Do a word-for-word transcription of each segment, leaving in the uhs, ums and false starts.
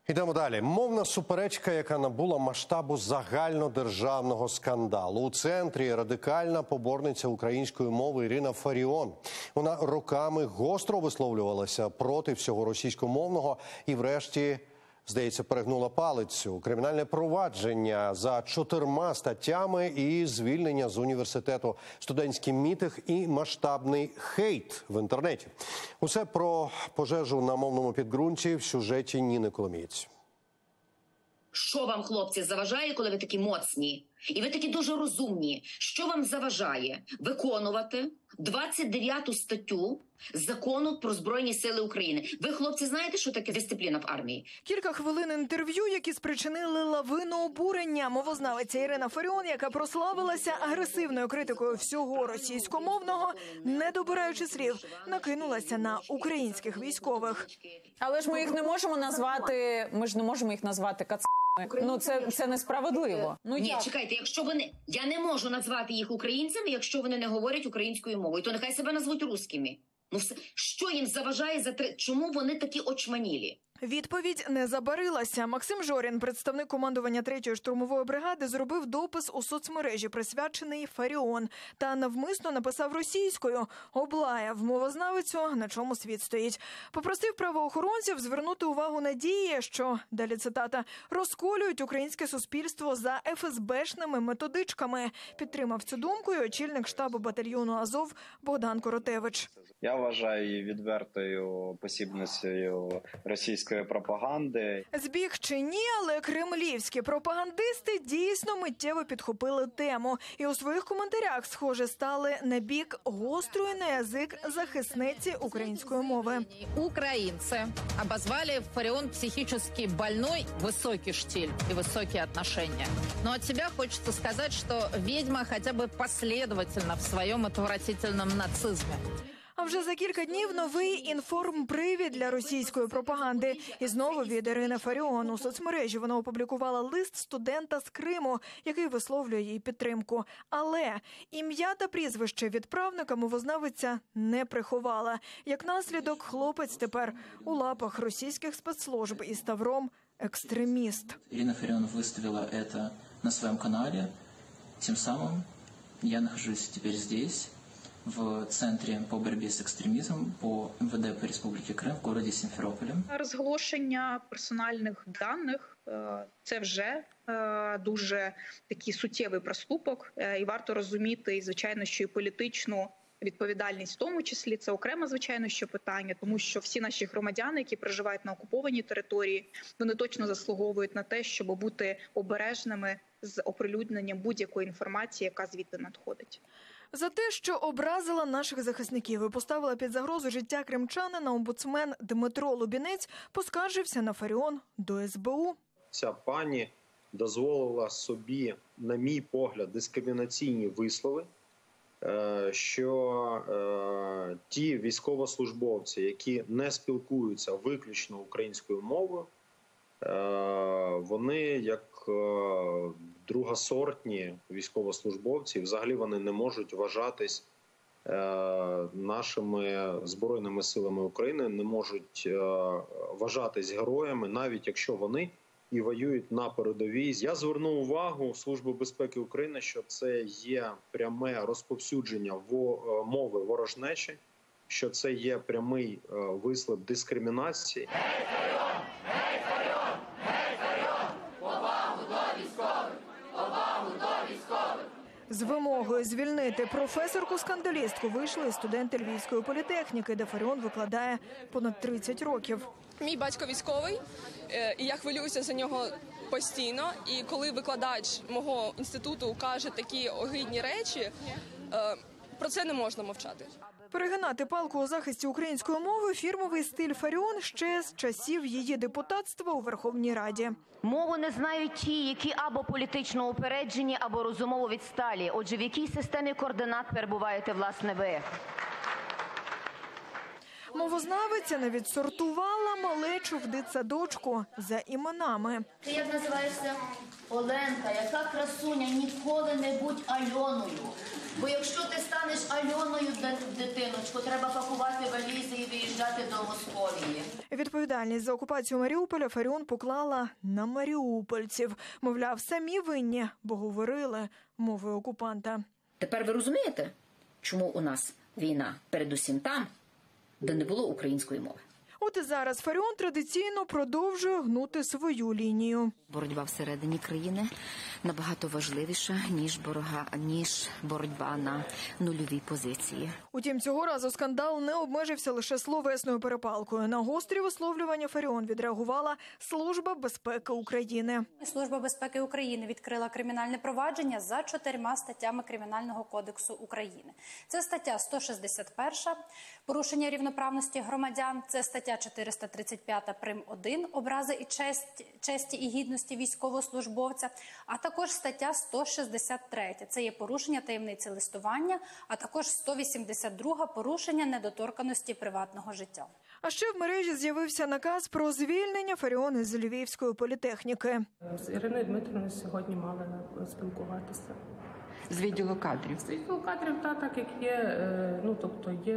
Ідемо далі. Мовна суперечка, яка набула масштабу загальнодержавного скандалу. У центрі радикальна поборниця української мови Ірина Фаріон. Вона роками гостро висловлювалася проти всього російськомовного і врешті, здається, перегнула палицю. Кримінальне провадження за чотирма статтями і звільнення з університету, студентський мітинг і масштабний хейт в інтернеті. Усе про пожежу на мовному підґрунті в сюжеті Ніни Коломієць. Що вам, хлопці, заважає, коли ви такі моцні? І ви такі дуже розумні. Що вам заважає виконувати двадцять дев'яту статтю Закону про Збройні Сили України? Ви, хлопці, знаєте, що таке дисципліна в армії? Кілька хвилин інтерв'ю, які спричинили лавину обурення. Мовознавиця Ірина Фаріон, яка прославилася агресивною критикою всього російськомовного, не добираючи слів, накинулася на українських військових. Але ж ми їх не можемо назвати, ми ж не можемо їх назвати кацапами. Ну, це, це несправедливо. Ну, Ні, як? чекайте, якщо вони... Я не можу назвати їх українцями, якщо вони не говорять українською мовою. То нехай себе назвуть русскими. Ну, все... Що їм заважає? За три... Чому вони такі очманілі? Відповідь не забарилася. Максим Жорін, представник командування третьої штурмової бригади, зробив допис у соцмережі, присвячений Фаріон, та навмисно написав російською, облаяв мовознавицю, на чому світ стоїть. Попросив правоохоронців звернути увагу на дії, що, далі цитата, розколюють українське суспільство за еф ес бешними методичками. Підтримав цю думку і очільник штабу батальйону Азов Богдан Коротевич. Я вважаю її відвертою посібницею російської пропаганди. Збіг чи ні, але кремлівські пропагандисти дійсно миттєво підхопили тему. І у своїх коментарях, схоже, стали на бік гострої на язик захисниці української мови. Українці обозвали Фаріон психически больной, високий штиль і високі отношения. Но от себя хочется сказать, что ведьма хотя бы последовательна в своем отвратительном нацизме. А вже за кілька днів новий інформпривід для російської пропаганди. І знову від Ірини Фаріон. У соцмережі вона опублікувала лист студента з Криму, який висловлює їй підтримку. Але ім'я та прізвище відправника мовознавиця не приховала. Як наслідок, хлопець тепер у лапах російських спецслужб і ставром екстреміст. Ирина Фаріон выставила это на своем канале. Тем самым я нахожусь теперь здесь, в Центрі по боротьбі з екстремізмом по ем ве де по Республіці Крим в городі Сімферополі. Розголошення персональних даних – це вже дуже такий суттєвий проступок. І варто розуміти, і, звичайно, що і політичну відповідальність в тому числі. Це окреме, звичайно, що питання, тому що всі наші громадяни, які проживають на окупованій території, вони точно заслуговують на те, щоб бути обережними з оприлюдненням будь-якої інформації, яка звідти надходить. За те, що образила наших захисників і поставила під загрозу життя кримчанина, омбудсмен Дмитро Лубінець поскаржився на Фаріон до ес бе у. Ця пані дозволила собі, на мій погляд, дискримінаційні вислови, що ті військовослужбовці, які не спілкуються виключно українською мовою, вони як другосортні військовослужбовці, взагалі вони не можуть вважатись нашими Збройними силами України, не можуть вважатись героями, навіть якщо вони і воюють на передовій. Я звернув увагу Служби безпеки України, що це є пряме розповсюдження мови ворожнечі, що це є прямий вислів дискримінації. З вимогою звільнити професорку-скандалістку вийшли студенти Львівської політехніки, де Фаріон викладає понад тридцять років. Мій батько військовий, і я хвилююся за нього постійно. І коли викладач мого інституту каже такі огидні речі, про це не можна мовчати. Перегинати палку у захисті української мови – фірмовий стиль Фаріон ще з часів її депутатства у Верховній Раді. Мову не знають ті, які або політично упереджені, або розумово відсталі. Отже, в якій системі координат перебуваєте, власне, ви? Мовознавиця навіть сортувала малечу в дитсадочку за іменами. Ти як називаєшся? Оленка, яка красуня, ніколи не будь Альоною. Бо якщо ти станеш Альоною, дитиночку, треба пакувати валізи і виїжджати до Московії. Відповідальність за окупацію Маріуполя Фаріон поклала на маріупольців. Мовляв, самі винні, бо говорили мовою окупанта. Тепер ви розумієте, чому у нас війна передусім там, де не було української мови? От і зараз Фаріон традиційно продовжує гнути свою лінію. Боротьба всередині країни набагато важливіша, ніж, борога, ніж боротьба на нульовій позиції. Утім, цього разу скандал не обмежився лише словесною перепалкою. На гострі висловлювання Фаріон відреагувала Служба безпеки України. Служба безпеки України відкрила кримінальне провадження за чотирма статтями Кримінального кодексу України. Це стаття сто шістдесят перша – порушення рівноправності громадян, це стаття чотириста тридцять п'ята прим. один – образи і честь, честі і гідності військовослужбовця, а також стаття сто шістдесят третя – це є порушення таємниці листування, а також сто вісімдесят друга – порушення недоторканості приватного життя. А ще в мережі з'явився наказ про звільнення Фаріон із Львівської політехніки. З Іриною Дмитрівною сьогодні мали спілкуватися. З відділу кадрів? З відділу кадрів, та, так як є, ну, тобто є,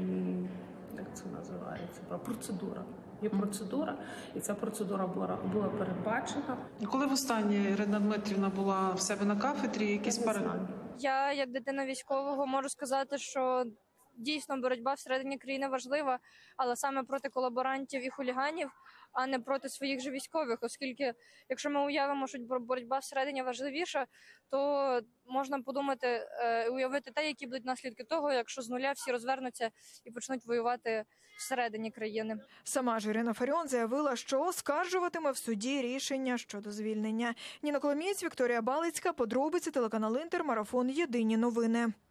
як це називається, процедура. Є процедура, і ця процедура була, була передбачена. Коли востаннє Ірина Дмитрівна була в себе на кафедрі, якісь пари? Я, як дитина військового, можу сказати, що дійсно боротьба всередині країни важлива, але саме проти колаборантів і хуліганів, а не проти своїх же військових, оскільки, якщо ми уявимо, що боротьба всередині важливіша, то можна подумати, уявити те, які будуть наслідки того, якщо з нуля всі розвернуться і почнуть воювати всередині країни. Сама ж Ірина Фаріон заявила, що оскаржуватиме в суді рішення щодо звільнення. Ніна Коломієць, Вікторія Балицька, подробиці, телеканал Інтер, марафон «Єдині новини».